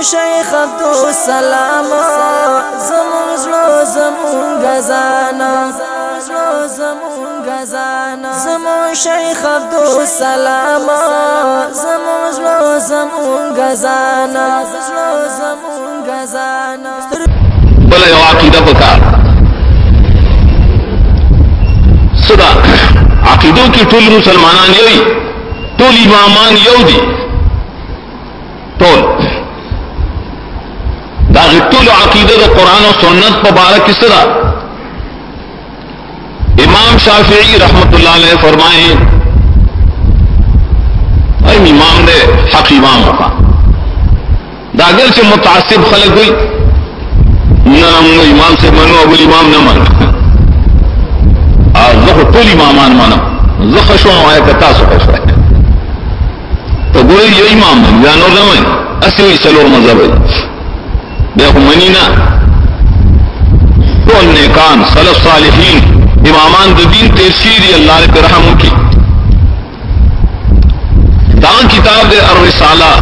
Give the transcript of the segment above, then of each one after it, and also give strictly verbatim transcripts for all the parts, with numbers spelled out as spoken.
شیخ عبدالسلام زمون زلو زمون گزانا زلو زمون گزانا زمون شیخ عبدالسلام زمون زلو زمون گزانا زلو زمون گزانا بلا یو عقیده پکار صدا عقیدوں کی ټول مسلمانان یوی ټول امامان یو دي ټول دا ټول عقیده د قران او سنت په باره کې صدا امام شافعی رحمت الله علیه فرمائے اے امام دے حق امام کا دا اگر سے متعصب خلق ہوئی نہ امام سے منو ابو امام نہ منو زخ ټول امامان منو زخ شو آیا کتا سو شو تو ګورې یو امام یا نور نه وای اصلي څلور مذهب دی خو منی نه ټول نیکان سلف صالحین امامان د دین تفسیر الله دې رحم وکي دا کتاب دې الرساله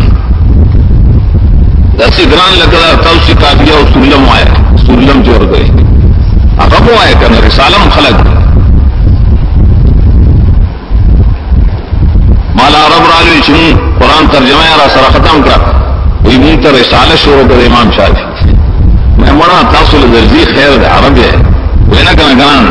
دا سګران لګا توسي کافیه او سلم آیا سلم جوړ گئے هغه مو آیا کنه رساله خلق مالا عرب راجوی چون قرآن ترجمہ را سر ختم کرا وی مونتا رسالہ شروع کر امام شافعی میں مڑا تاصل درزی خیر دے عرب ہے وینا کنا کنان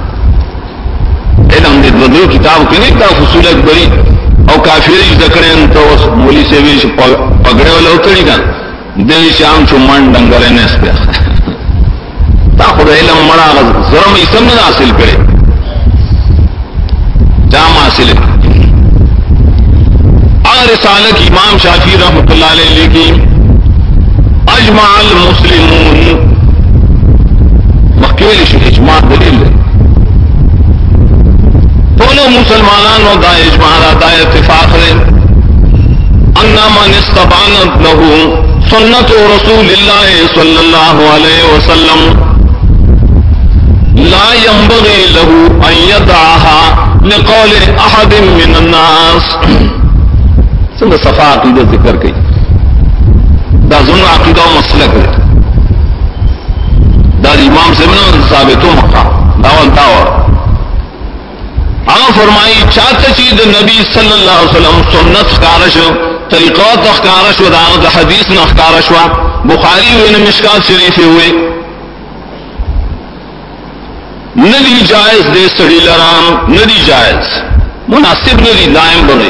دا علم دے دو کتاب کنی تا فصول اکبری او کافری ذکرین تو مولی سے ویش پگڑے والا اتری کن دل شام چو من ڈنگرے نیس پہ تا خود علم مڑا ضرم اسم نہ حاصل کرے جام حاصل ہے رسالہ کی امام شافعی رحمۃ اللہ علیہ لکھی اجمع المسلمون مخکویل شو اجماع دلیل ہے دونوں مسلمانانوں دا اجماع دا اتفاق ہے ان من استبانت له سنت رسول اللہ صلی اللہ علیہ وسلم لا ينبغي له ان يدعها لقول احد من الناس سنگ صفا عقیدہ ذکر کی دا ظلم عقیدہ و مسلک ہے دا امام سے من ثابتو مقام داول داور آن فرمائی چاہتا چید نبی صلی اللہ علیہ وسلم سنت خکارش طریقات خکارش و دا حدیث نخکارش و بخاری ہوئے مشکات شریف ہوئے ندی جائز دے سڑی لرام ندی جائز مناسب ندی دائم بنے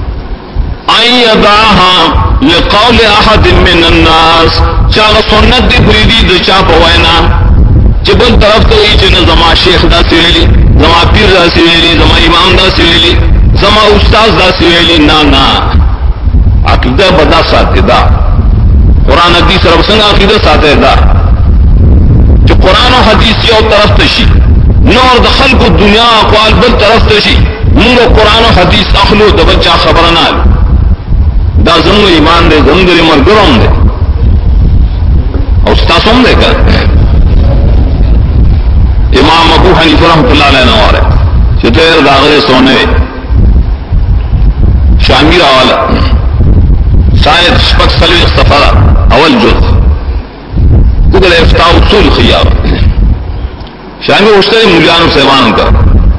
ایداها لقول احد من الناس چاہ سنت دی فریدی دو چاہ پوائنا چبن طرف تو ہی چنہ زما شیخ دا سویلی زما پیر دا سویلی زما امام دا سویلی زما استاذ دا سویلی نا نا عقیدہ بدا ساتے دا قرآن حدیث رب سنگ عقیدہ ساتے دا جو قرآن و حدیث یو طرف تشی نور دخل کو دنیا اقوال بل طرف تشی منگو قرآن و حدیث اخلو دا بچہ خبرنال دا زمو ایمان دے زم دے مرگرم دے اور ستاسم دے کر امام ابو حنیفہ رحمت اللہ علیہ نوار ہے چتیر داغر سونے شامی راوالا شاید شپک سلوی اختفر اول جز کدر افتاء اصول خیار شامی اشتری ملیانو سیوان کر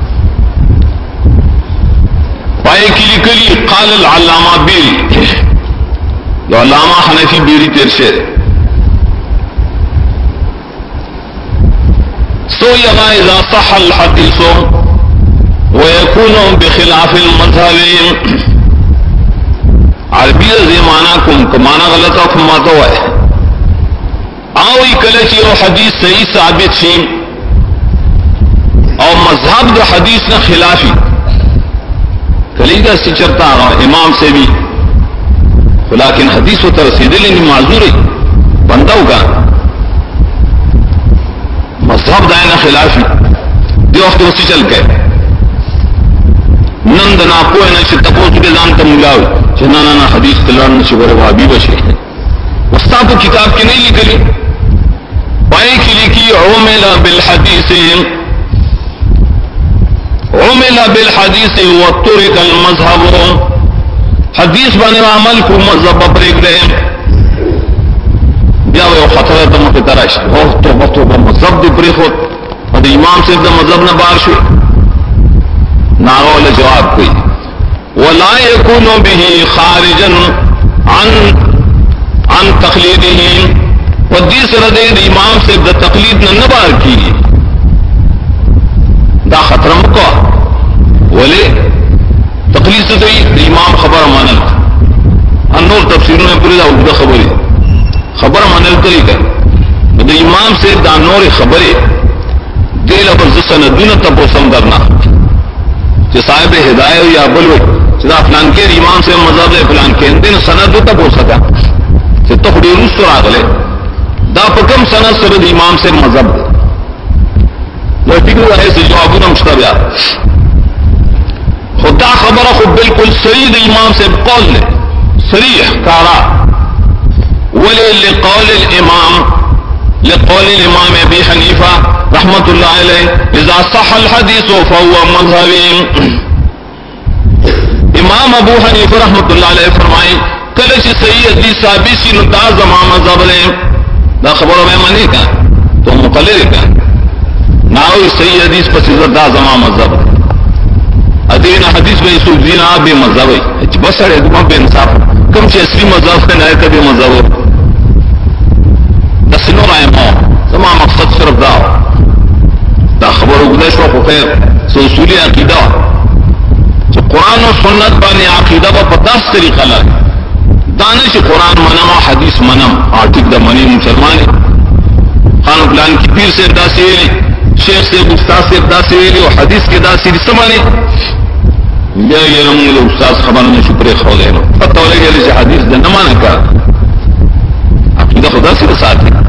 پائے کلی کلی قال العلامہ بیری جو علامہ حنفی بیری ترشد سو یغا اذا صح الحدیث ویکون بخلاف المذہب عربی زمانہ کم کمانا غلطہ کماتا ہوئے آوی کلچی و حدیث صحیح ثابت شیم اور مذہب دا حدیث نا خلافی کلیدہ سے چرتا رہا امام سے بھی لیکن حدیث و ترسیدے لینی معذور بندہ ہوگا مذہب دائنا خلافی دی وقت اسی چل کے نند نا پوئے نا چھتا پوچھ کے زانتا ملاوی چنانا نا حدیث تلان نا چھوڑے وابی بشے وستا کو کتاب کی نہیں لکلی پائے کی لکی عمل بالحدیث عمل بالحدیث وترك المذهب حدیث بانے عمل کو مذہب بریک دے بیا یو خطر ته مخ ته راشي او توبه توبه مذهب دی پرې خو د امام صاحب د مذهب نه بار شو ناول جواب کوي ولا يكون به خارجا عن عن تقلیده ودی سره د امام صاحب د تقلید نه نه بار کیږي دا خطر مکو ولی تقلید سے د امام خبر مانل ان نور تفسیروں میں پوری دا خبریں خبر مانل کری کر د امام سے دا نور خبریں دل پر سندونه تاسو درنا چې صاحب ہدایت یا بلو چې دا فلان کې امام سے مذهب فلان کې دین سند ته پوسا چې ته دې روس راغله دا په کوم سند سره د امام سے مذهب نو فکر ہے چې جوابونه مشتبه خدا خبر خو بالکل صحیح د امام سے قول نے صریح کارا ولی لقول الامام لقول الامام ابي حنيفه رحمت الله عليه اذا صح الحديث فهو مذهبي امام ابو حنیفہ رحمت اللہ علیہ فرمائے کله چې صحیح حدیث ثابت شي نو دا زما مذهب دی دا خبره مې معنی کا تو مقلد کا ناوی صحیح حدیث پس دا زما مذهب ادین حدیث میں سو دینا بے مذہب ہے بس ہے دم بے انصاف کم سے اصلی مذہب ہے نہ کبھی مذہب دسنو رائے مو تمام مقصد صرف دا دا خبر گزش و خیر سو اصولی عقیدہ تو قرآن و سنت بانی عقیدہ با پتاس طریقہ لگا دانش قرآن منم و حدیث منم آرٹک دا منی مسلمانی خان پلان کی پیر سے دا سیلی شیخ سے استاد سے دا سیلی و حدیث کے دا سیلی سمانی بیا یہ نمونگ استاد خبر نے شکر خو دے پتہ لگے حدیث دا نمانا کا عقیدہ خدا سے ساتھ ہے